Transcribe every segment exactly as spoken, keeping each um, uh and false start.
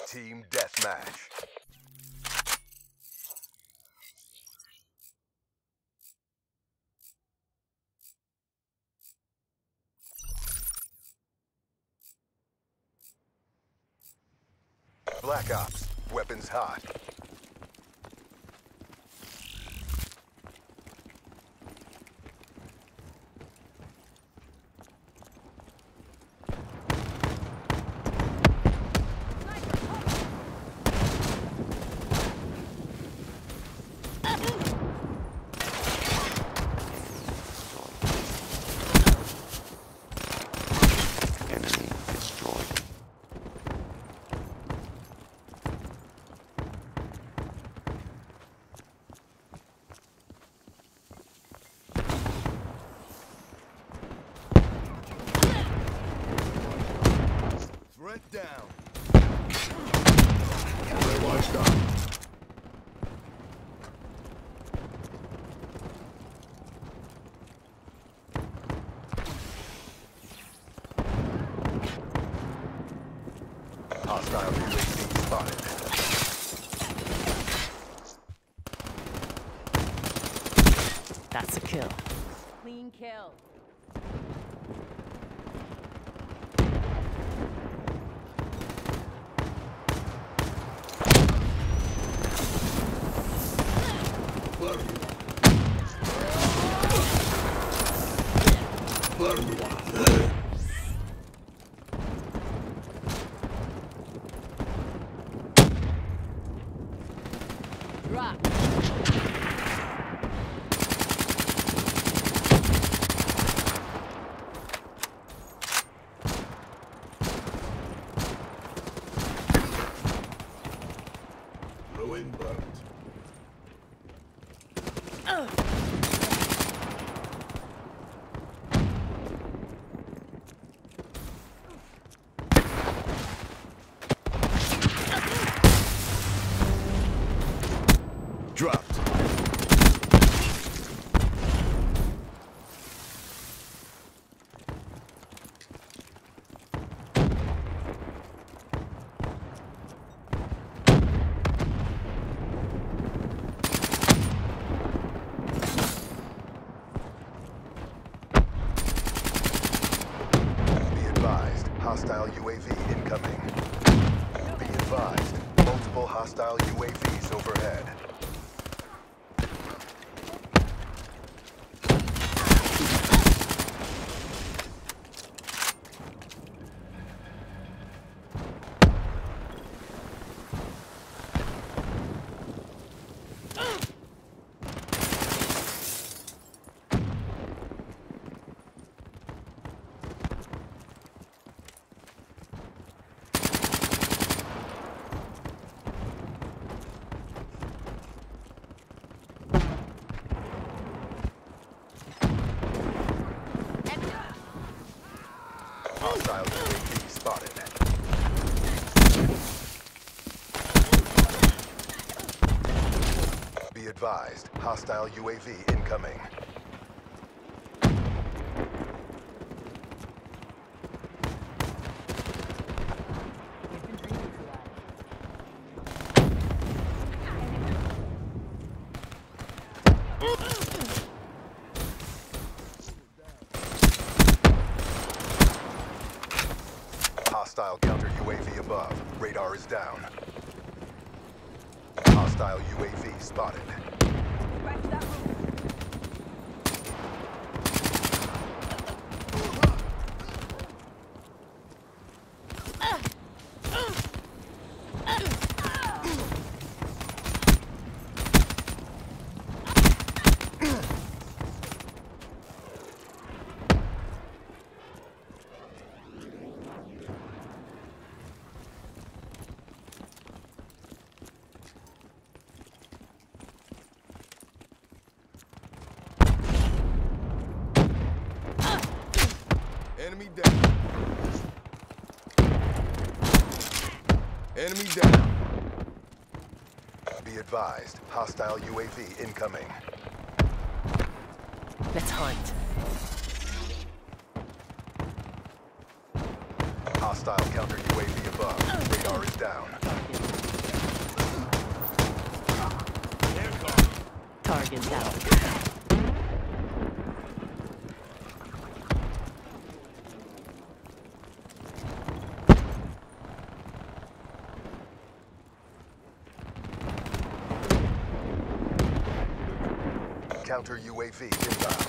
Team Deathmatch. Black Ops, weapons hot. Threat down. Watch down. Hostile U A V spotted. That's a kill. Clean kill. Drop. Ruin burnt. Dropped. Be advised, hostile U A V incoming. Be advised, multiple hostile U A Vs overhead. Hostile U A V spotted. Be advised, hostile U A V incoming. Hostile counter U A V above. Radar is down. Hostile U A V spotted. Back to that room. Enemy down. Enemy down. Be advised, hostile U A V incoming. Let's hunt. Hostile counter U A V above. Radar is down. Target down. Counter U A V inbound.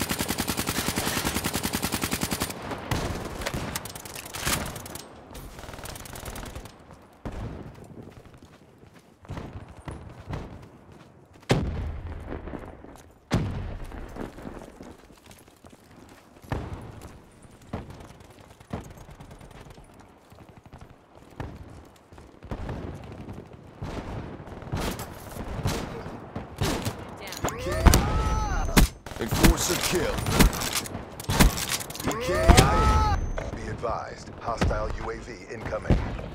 Enforce a kill. E K I A. Be advised, hostile U A V incoming.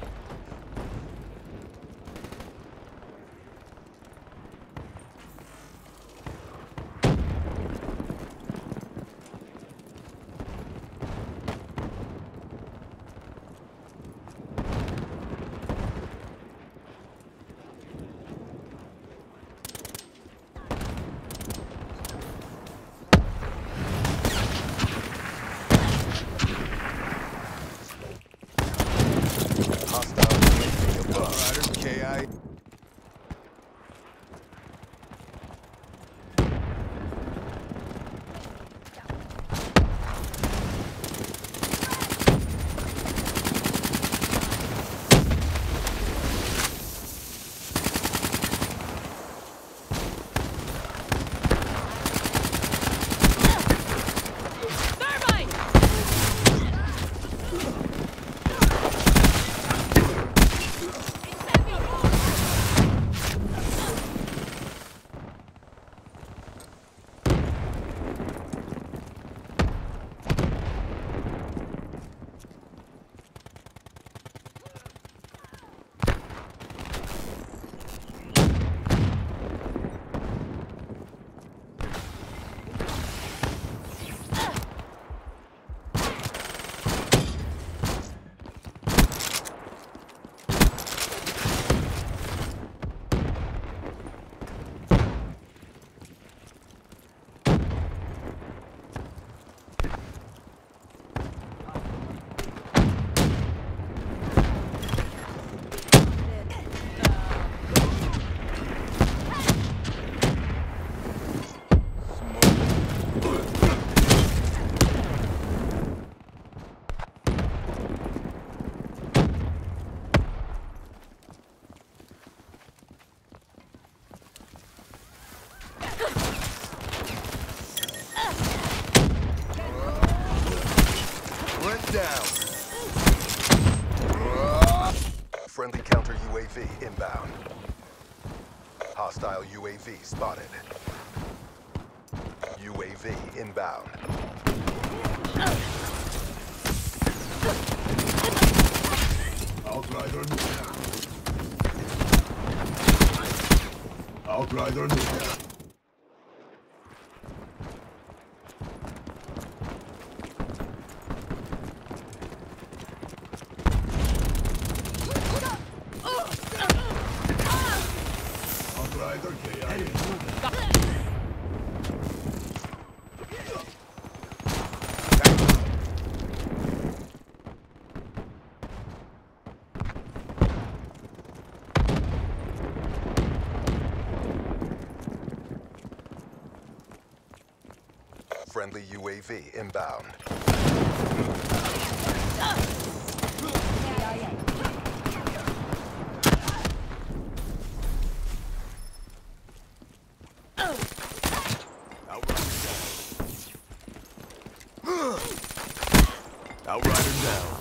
Hostile U A V above. Rider K I. Down. Friendly counter U A V inbound. Hostile U A V spotted. U A V inbound. Outrider neutral. Outrider neutral. Outrider K I A. Friendly U A V inbound. Outrider down.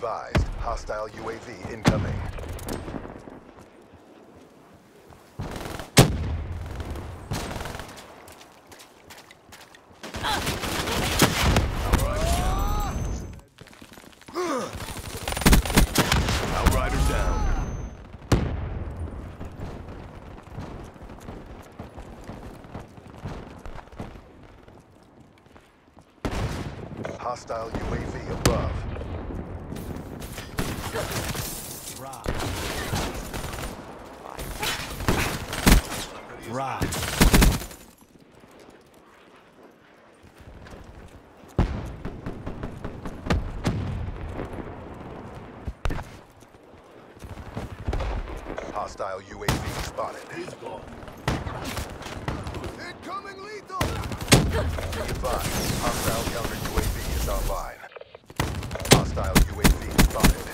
advised, hostile U A V incoming. Outrider down. Hostile U A V above. Right. Hostile U A V spotted. He's gone. Incoming lethal! Be advised, hostile counter U A V is online. Hostile U A V spotted.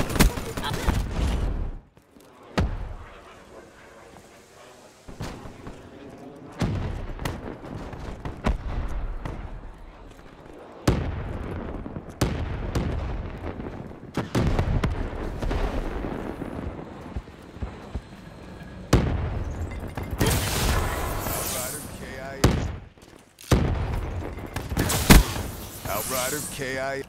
Outrider K I.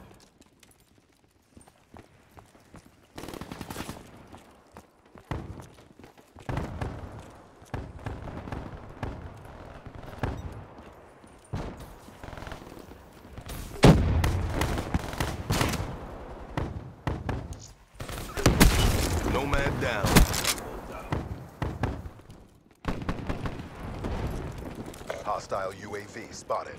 Nomad down. Hostile U A V spotted.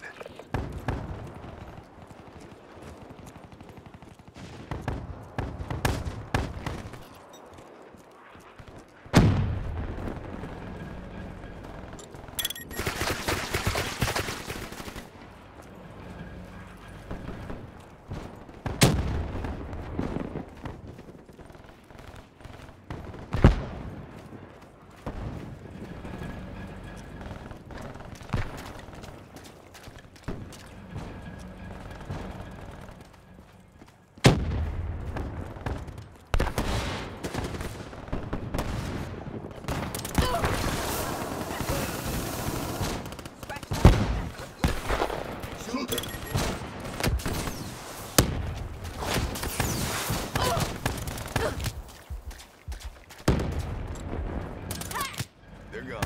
They're gone.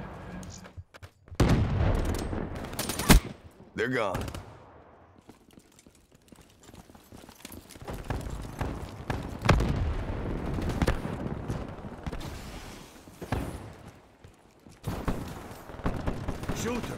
They're gone. Shooter.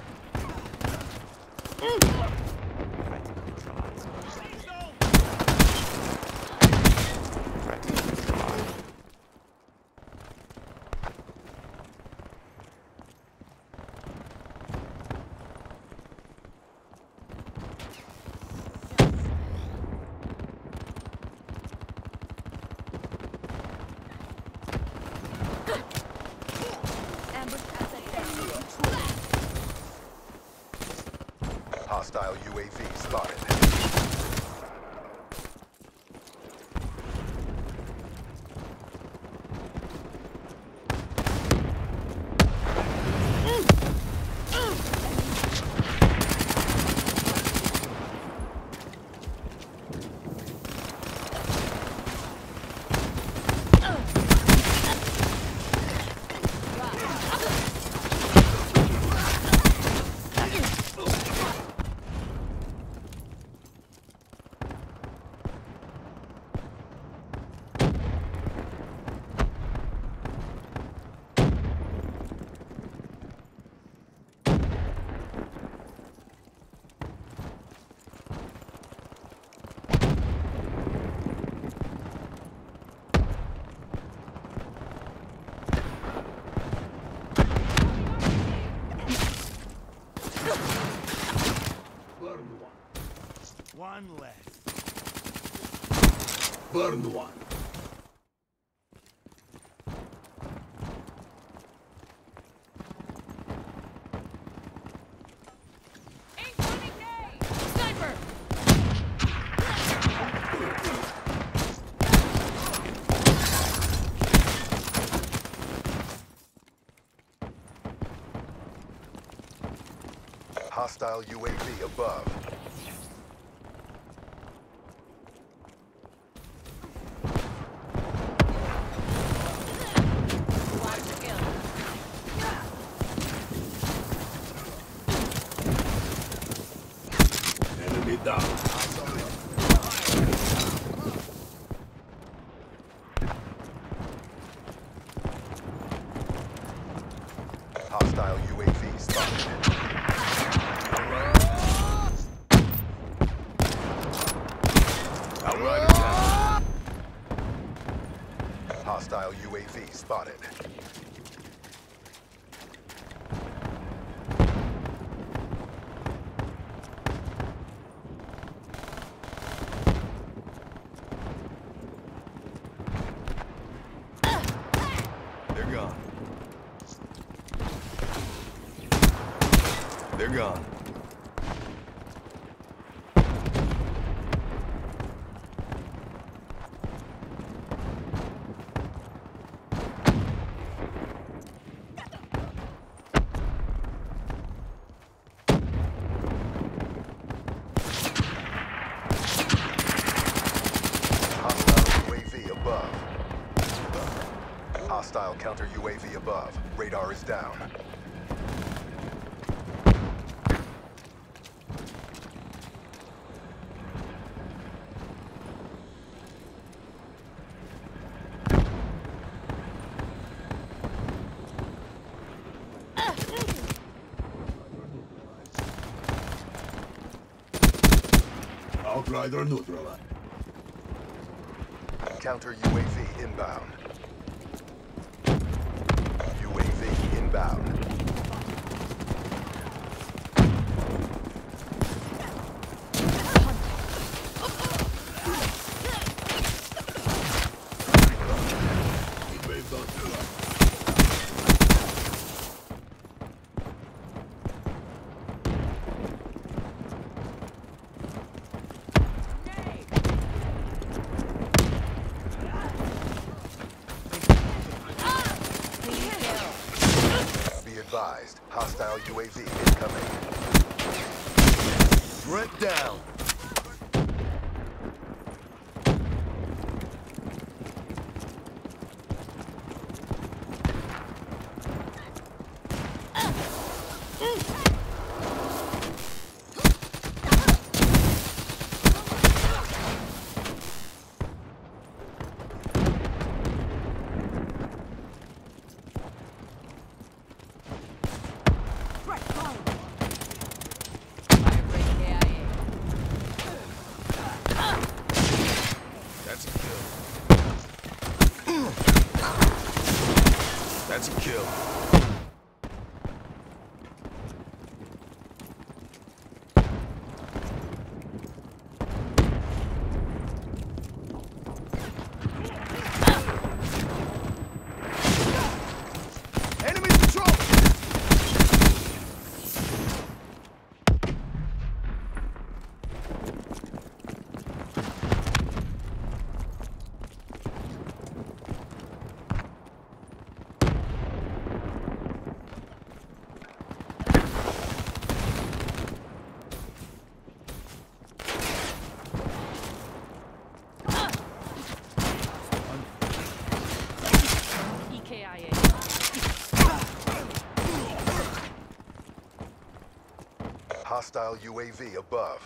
Hostile U A V spotted. One less. Burn one. Incoming nade! Sniper! Hostile U A V above. Watch the kill. Enemy down. Hostile U A V spotted. Outrider down. Hostile U A V spotted. They're gone. They're gone. Hostile U A V above. Hostile counter U A V above. Radar is down. Outrider neutralized. Counter U A V inbound. U A V inbound. Wave neutralized. Clean kill. Be advised, hostile U A V incoming. Threat down. Firebreak K I A. That's a kill. That's a kill. Enemy patrol! E K I A. Hostile U A V above.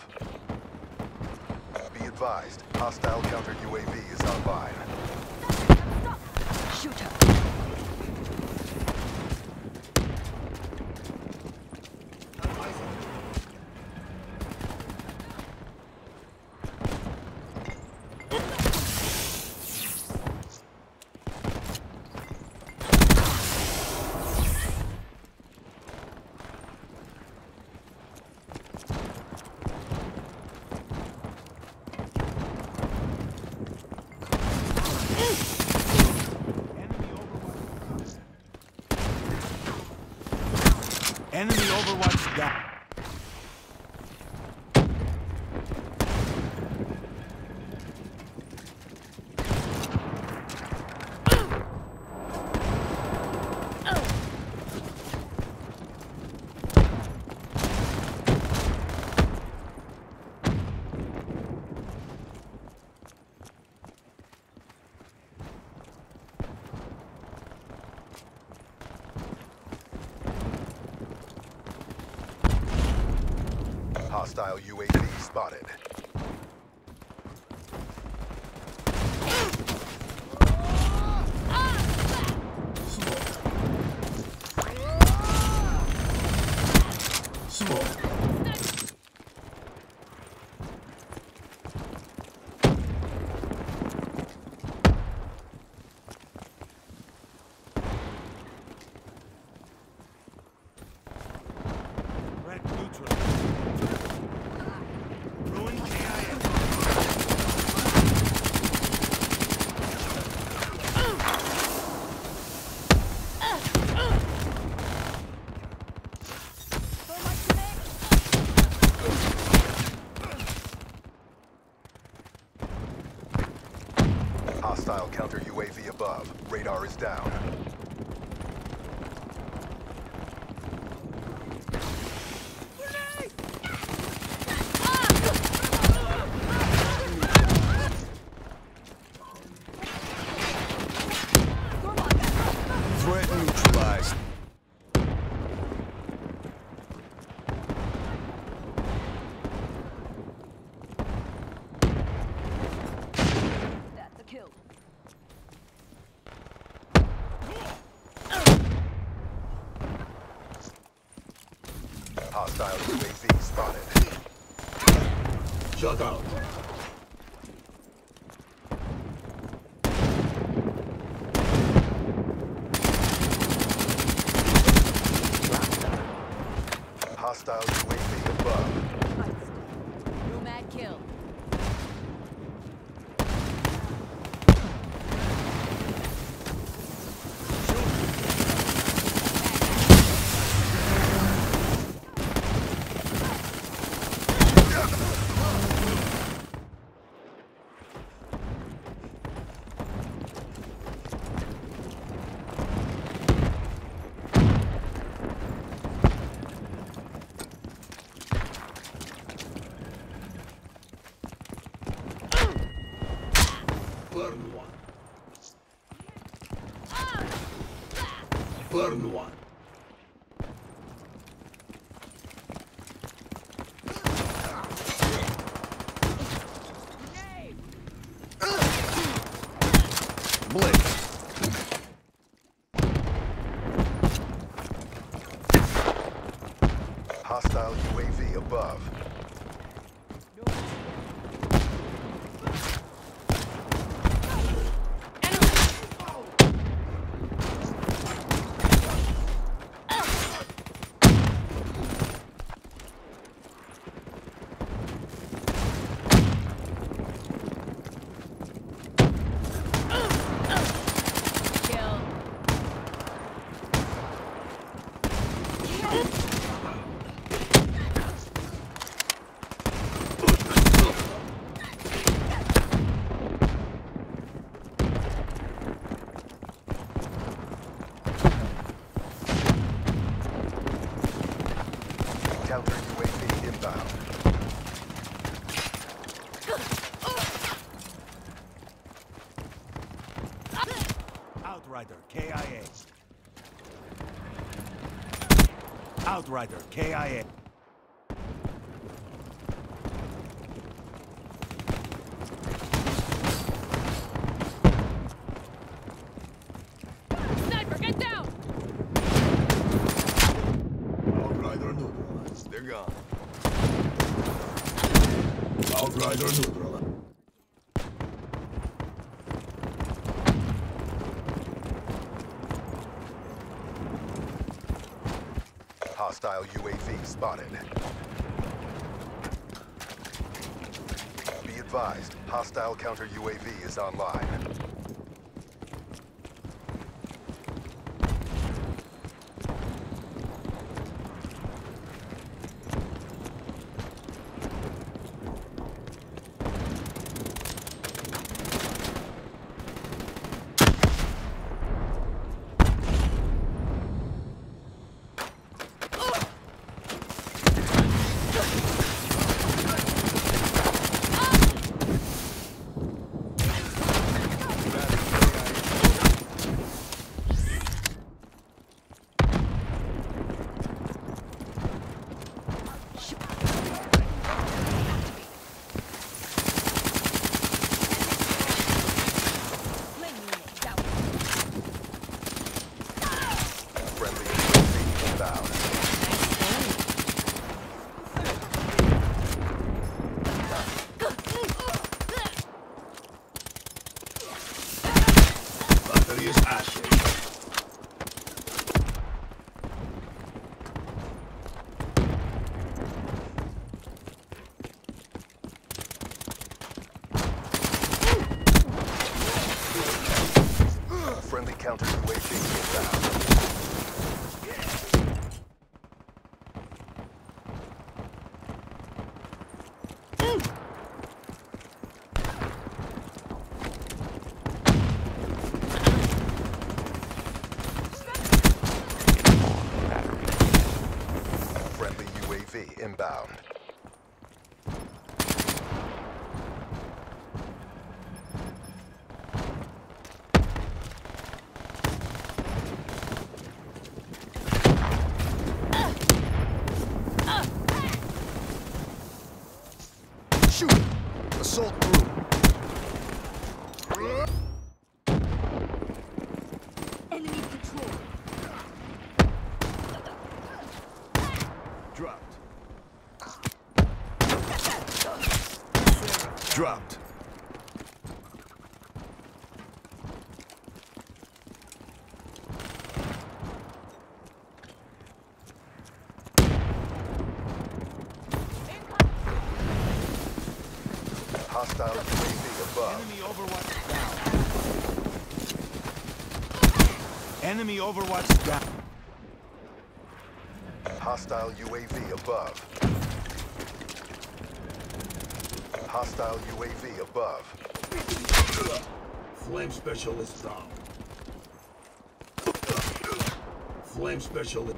Be advised, hostile counter U A V is online. Shoot her. Enemy Overwatch down. Hostile U A V spotted. Red neutral. Ruin K I A. Hostile counter U A V above. Radar is down. Threat neutralized. That's a kill. Hostile U A V spotted. Shut out. Hostile U A V above. Nomad kill. Burn one. Burn one. Blitz. Hostile U A V above. Kill. Counter U A V inbound. Outrider K I A. Outrider K I A. Sniper, get down! Outrider neutralized. They're gone. Outrider neutralized. Hostile U A V spotted. Be advised, hostile counter U A V is online. counter U A V inbound. Friendly U A V inbound. Shoot! Assault group. Enemy patrol. Dropped. Dropped. Hostile U A V above. Enemy Overwatch down. Enemy Overwatch down. Hostile U A V above. Hostile U A V above. Flame specialist down. Flame specialist.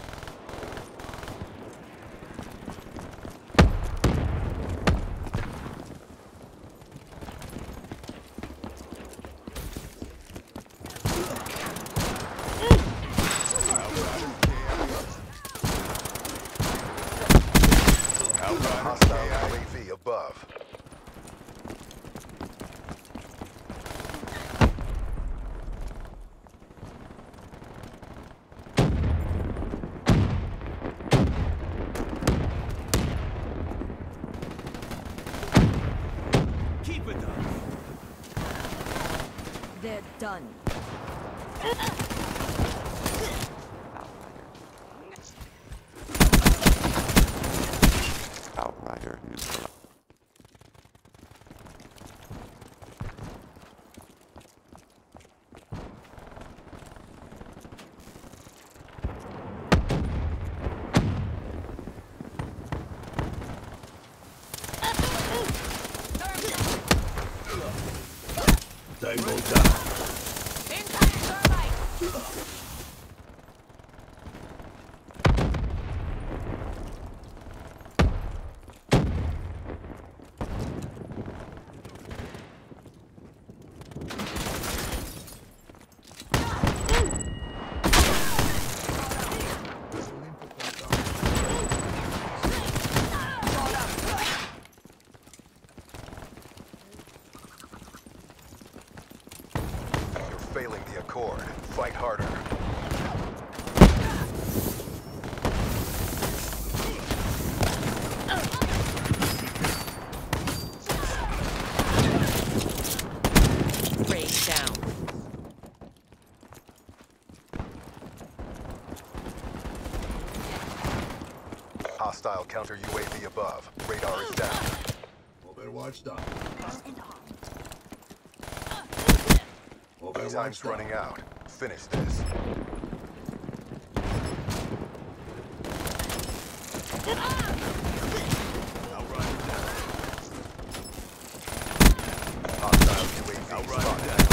Hostile U A V above. Keep it up. They're done. Outrider neutral. Tango down. Impact thermite. You're failing the Accord. Fight harder. Break down. Hostile counter U A V above. Radar is down. Overwatch down. Time's Overwatch running down. out. Finish this. Outrider down. Hostile U A V Outrider spotted. down.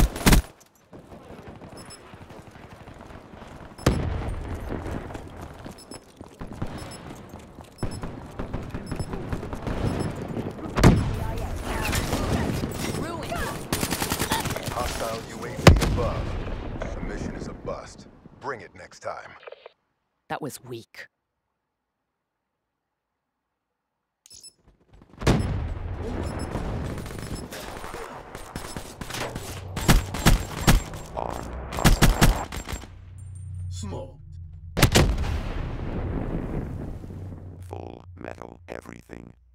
Ruined. Hostile U A V above. The mission is a bust. Bring it next time. That was weak. Armed hostile. Smoked. Full metal everything.